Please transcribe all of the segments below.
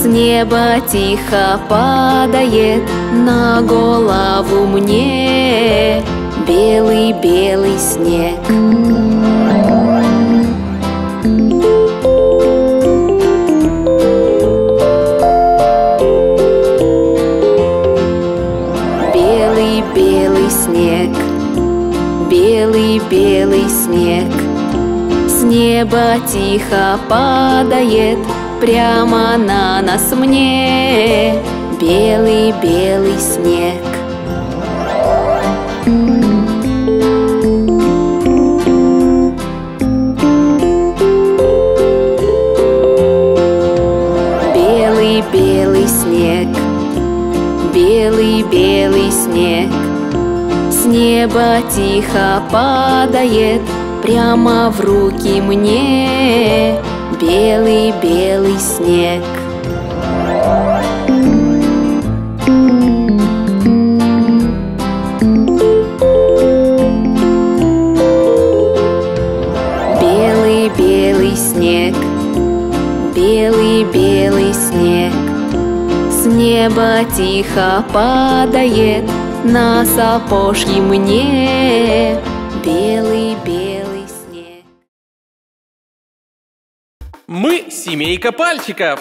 неба тихо падает на голову мне белый-белый снег. Белый-белый снег, белый-белый снег, с неба тихо падает прямо на нас мне белый-белый снег. Белый-белый снег, белый-белый снег, с неба тихо падает прямо в руки мне белый-белый снег. Белый-белый снег, белый-белый снег, с неба тихо падает на сапожки мне белый-белый снег. Мы семейка пальчиков.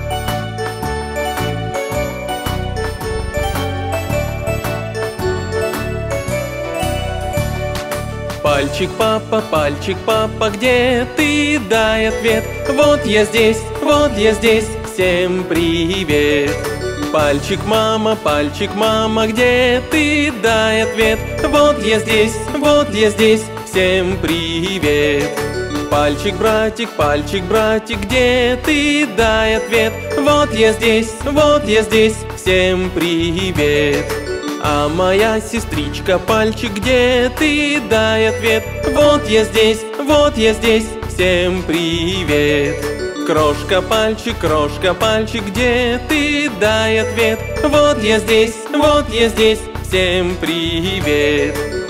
Пальчик папа, где ты? Дай ответ. Вот я здесь, всем привет. Пальчик мама, где ты? Дай ответ. Вот я здесь, всем привет. Пальчик братик, где ты? Дай ответ. Вот я здесь, всем привет. А моя сестричка пальчик, где ты? Дай ответ. Вот я здесь, всем привет. Крошка пальчик, где ты? Дай ответ. Вот я здесь, всем привет.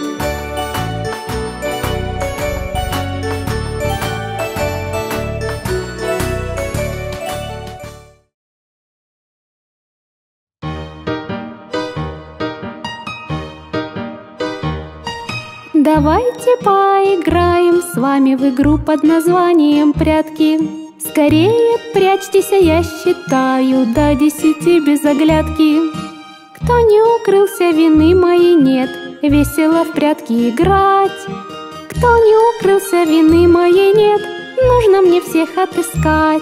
Давайте поиграем с вами в игру под названием «Прятки». Скорее прячьтесь, а я считаю до 10 без оглядки. Кто не укрылся, вины моей нет, весело в прятки играть. Кто не укрылся, вины моей нет, нужно мне всех отыскать.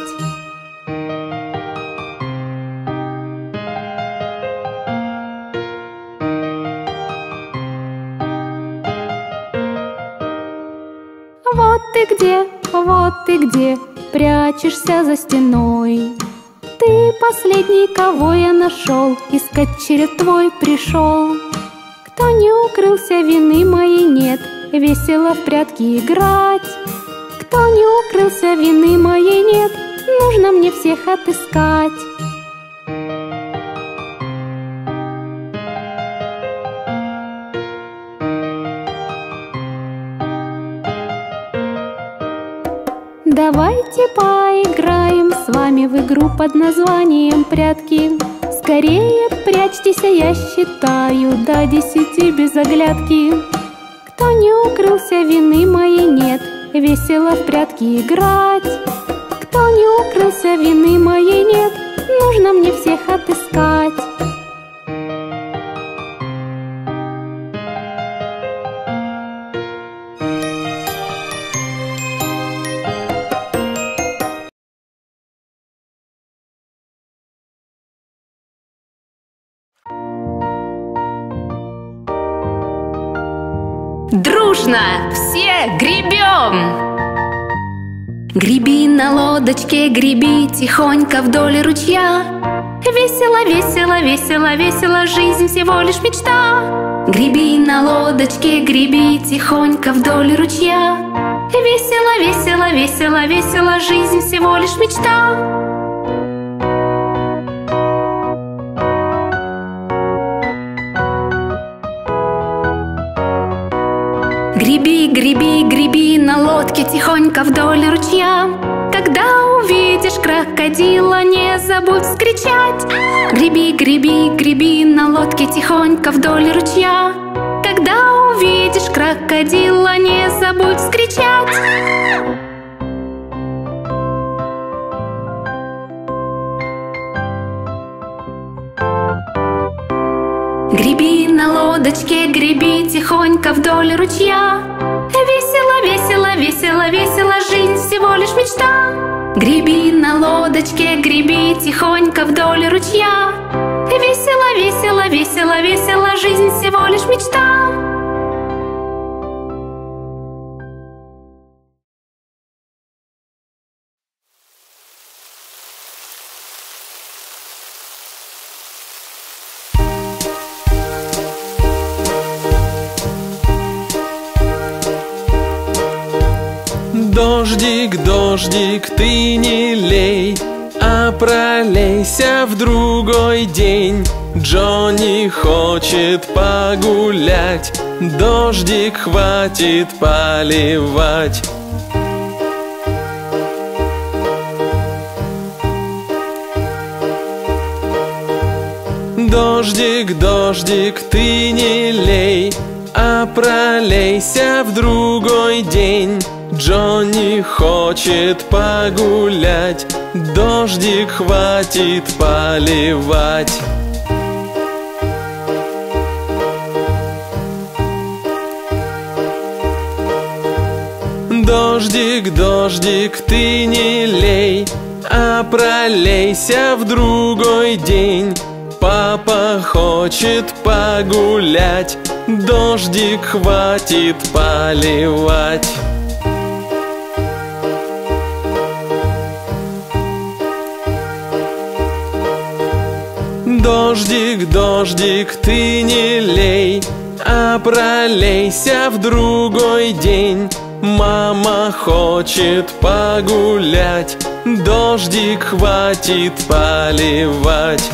Вот ты где, прячешься за стеной. Ты последний, кого я нашел, искать черед твой пришел. Кто не укрылся, вины моей нет, весело в прятки играть. Кто не укрылся, вины моей нет, нужно мне всех отыскать. Давайте поиграем с вами в игру под названием «Прятки». Скорее прячьтесь, а я считаю до 10 без оглядки. Кто не укрылся, вины моей нет, весело в прятки играть. Кто не укрылся, вины моей нет, нужно мне всех отыскать. Дружно все гребем! Греби на лодочке, греби тихонько вдоль ручья. Весело, весело, весело, весело, жизнь всего лишь мечта. Греби на лодочке, греби тихонько вдоль ручья. Весело, весело, весело, весело, жизнь всего лишь мечта. Греби, греби, греби на лодке тихонько вдоль ручья. Когда увидишь увидишь крокодила, не забудь вскричать: греби, греби, греби на лодке тихонько вдоль ручья. Когда увидишь крокодила, не забудь вскричать. Греби на лодочке, греби тихонько вдоль ручья. Весело, весело, весело, весело, жизнь всего лишь мечта. Греби на лодочке, греби тихонько вдоль ручья. Весело, весело, весело, весело, жизнь всего лишь мечта. Дождик, дождик, ты не лей, а пролейся в другой день. Джонни хочет погулять, дождик хватит поливать. Дождик, дождик, ты не лей, а пролейся в другой день. Джонни хочет погулять, дождик хватит поливать. Дождик, дождик, ты не лей, а пролейся в другой день. Папа хочет погулять, дождик хватит поливать. Дождик, дождик, ты не лей, а пролейся в другой день. Мама хочет погулять, дождик хватит поливать.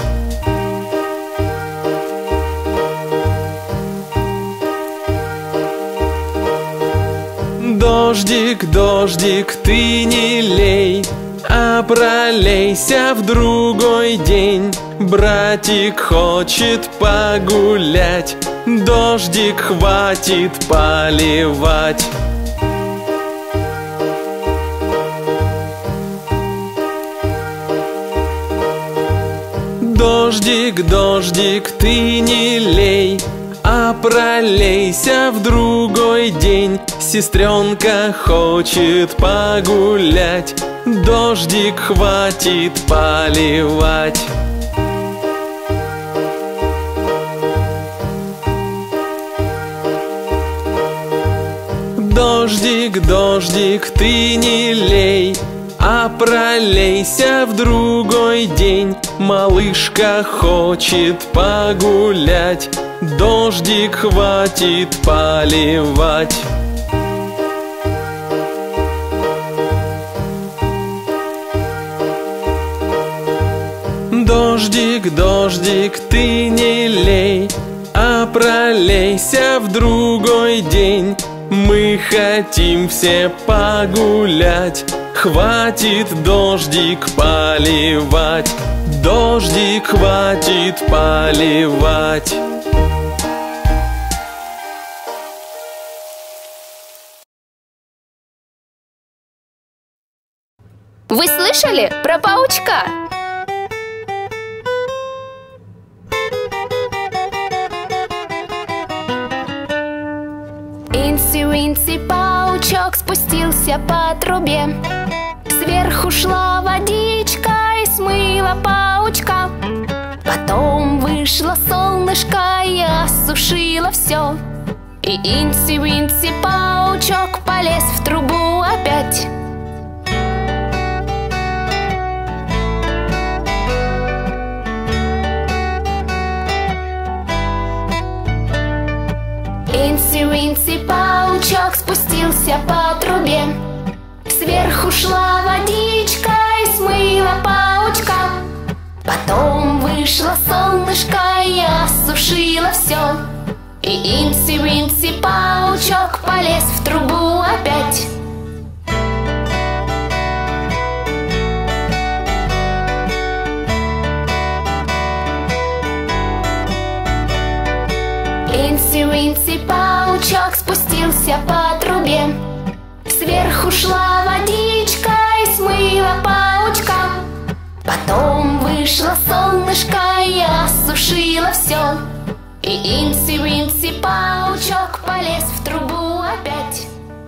Дождик, дождик, ты не лей, а пролейся в другой день. Братик хочет погулять, дождик хватит поливать. Дождик, дождик, ты не лей, а пролейся в другой день. Сестренка хочет погулять, дождик хватит поливать. Дождик, дождик, ты не лей, а пролейся в другой день. Малышка хочет погулять, дождик хватит поливать. Дождик, дождик, ты не лей, а пролейся в другой день. Мы хотим все погулять, хватит дождик поливать. Дождик хватит поливать. Вы слышали про паучка? Инси-Винси паучок спустился по трубе. Сверху шла водичка и смыла паучка. Потом вышло солнышко и осушило все. И Инси-Винси паучок полез в трубу опять. Инси-Винси паучок спустился по трубе. Сверху шла водичка и смыла паучка. Потом вышло солнышко и осушило все. И Инси-Винси паучок полез в трубу опять. Инси-Винси паучок спустился по трубе. Сверху шла водичка и смыла паучка. Потом вышло солнышко и осушило все. И Инси-Винси паучок полез в трубу опять.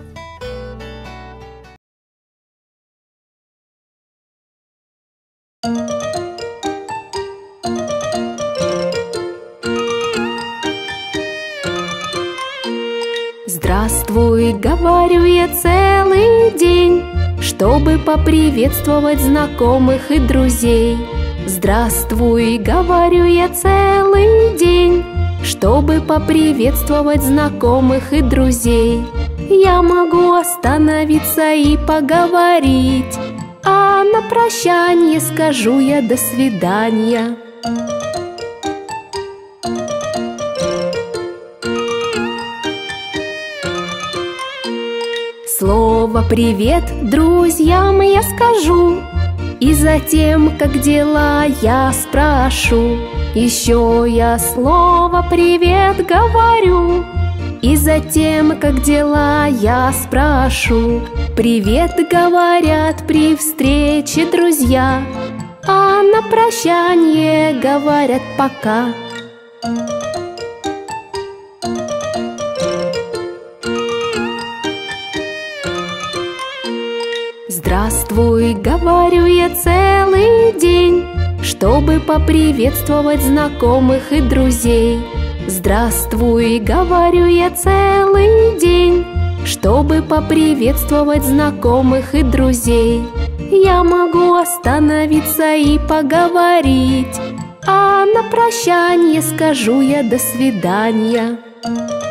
Здравствуй, говорю я целый день, чтобы поприветствовать знакомых и друзей. Здравствуй, говорю я целый день, чтобы поприветствовать знакомых и друзей. Я могу остановиться и поговорить, а на прощанье скажу я до свидания. Слово «привет» друзьям я скажу, и затем, как дела, я спрошу. Еще я слово «привет» говорю, и затем, как дела, я спрошу. Привет говорят при встрече друзья, а на прощанье говорят пока. Здравствуй, говорю я целый день, чтобы поприветствовать знакомых и друзей. Здравствуй, говорю я целый день, чтобы поприветствовать знакомых и друзей. Я могу остановиться и поговорить, а на прощанье скажу я до свидания.